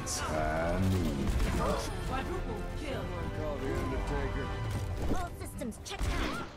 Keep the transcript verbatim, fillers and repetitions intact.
Tiny. Quadruple kill. Call the Undertaker. All systems checked out.